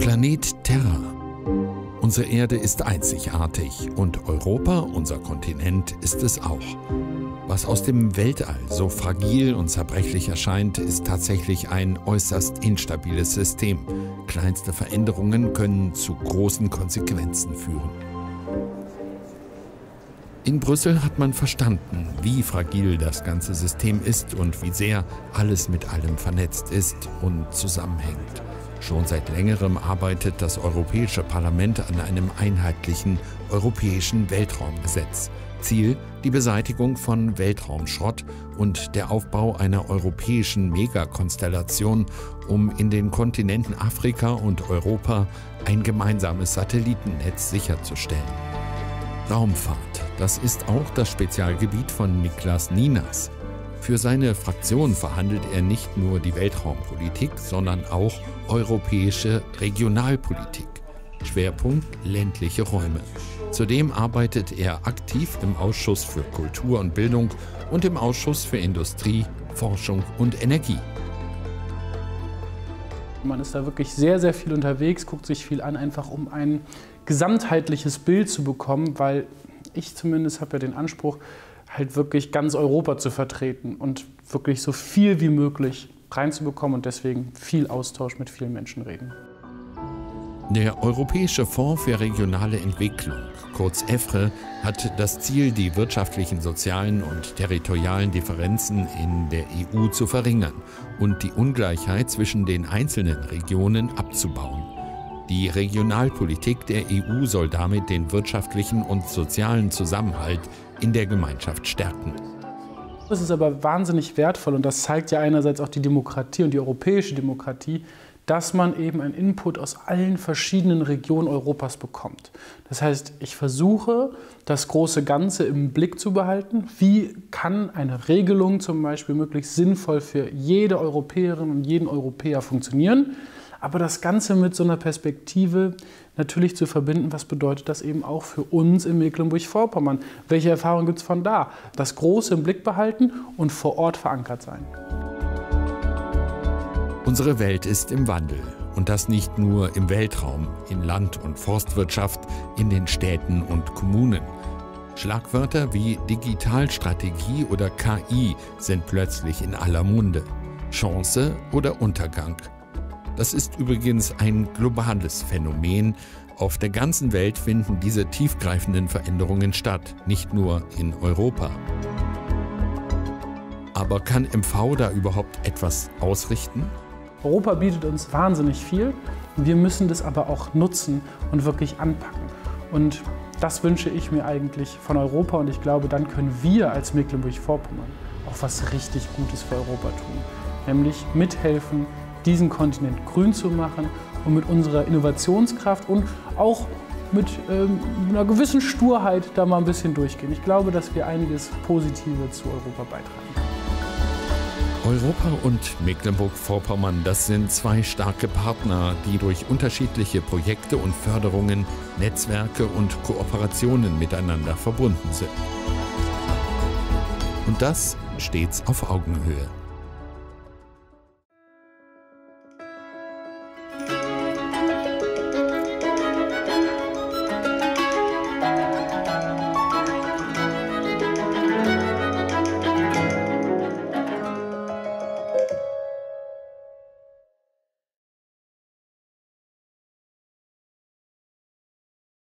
Planet Terra. Unsere Erde ist einzigartig und Europa, unser Kontinent, ist es auch. Was aus dem Weltall so fragil und zerbrechlich erscheint, ist tatsächlich ein äußerst instabiles System. Kleinste Veränderungen können zu großen Konsequenzen führen. In Brüssel hat man verstanden, wie fragil das ganze System ist und wie sehr alles mit allem vernetzt ist und zusammenhängt. Schon seit längerem arbeitet das Europäische Parlament an einem einheitlichen europäischen Weltraumgesetz. Ziel: die Beseitigung von Weltraumschrott und der Aufbau einer europäischen Megakonstellation, um in den Kontinenten Afrika und Europa ein gemeinsames Satellitennetz sicherzustellen. Raumfahrt, das ist auch das Spezialgebiet von Niklas Ninas. Für seine Fraktion verhandelt er nicht nur die Weltraumpolitik, sondern auch europäische Regionalpolitik. Schwerpunkt ländliche Räume. Zudem arbeitet er aktiv im Ausschuss für Kultur und Bildung und im Ausschuss für Industrie, Forschung und Energie. Man ist da wirklich sehr, sehr viel unterwegs, guckt sich viel an, einfach um ein gesamtheitliches Bild zu bekommen, weil ich zumindest habe ja den Anspruch, halt wirklich ganz Europa zu vertreten und wirklich so viel wie möglich reinzubekommen und deswegen viel Austausch mit vielen Menschen reden. Der Europäische Fonds für regionale Entwicklung, kurz EFRE, hat das Ziel, die wirtschaftlichen, sozialen und territorialen Differenzen in der EU zu verringern und die Ungleichheit zwischen den einzelnen Regionen abzubauen. Die Regionalpolitik der EU soll damit den wirtschaftlichen und sozialen Zusammenhalt in der Gemeinschaft stärken. Das ist aber wahnsinnig wertvoll und das zeigt ja einerseits auch die Demokratie und die europäische Demokratie, dass man eben einen Input aus allen verschiedenen Regionen Europas bekommt. Das heißt, ich versuche, das große Ganze im Blick zu behalten. Wie kann eine Regelung zum Beispiel möglichst sinnvoll für jede Europäerin und jeden Europäer funktionieren? Aber das Ganze mit so einer Perspektive natürlich zu verbinden, was bedeutet das eben auch für uns in Mecklenburg-Vorpommern? Welche Erfahrungen gibt es von da? Das Große im Blick behalten und vor Ort verankert sein. Unsere Welt ist im Wandel. Und das nicht nur im Weltraum, in Land- und Forstwirtschaft, in den Städten und Kommunen. Schlagwörter wie Digitalstrategie oder KI sind plötzlich in aller Munde. Chance oder Untergang. Das ist übrigens ein globales Phänomen. Auf der ganzen Welt finden diese tiefgreifenden Veränderungen statt, nicht nur in Europa. Aber kann MV da überhaupt etwas ausrichten? Europa bietet uns wahnsinnig viel. Wir müssen das aber auch nutzen und wirklich anpacken. Und das wünsche ich mir eigentlich von Europa und ich glaube, dann können wir als Mecklenburg-Vorpommern auch was richtig Gutes für Europa tun. Nämlich mithelfen, diesen Kontinent grün zu machen und mit unserer Innovationskraft und auch mit einer gewissen Sturheit da mal ein bisschen durchgehen. Ich glaube, dass wir einiges Positive zu Europa beitragen. Europa und Mecklenburg-Vorpommern, das sind zwei starke Partner, die durch unterschiedliche Projekte und Förderungen, Netzwerke und Kooperationen miteinander verbunden sind. Und das stets auf Augenhöhe.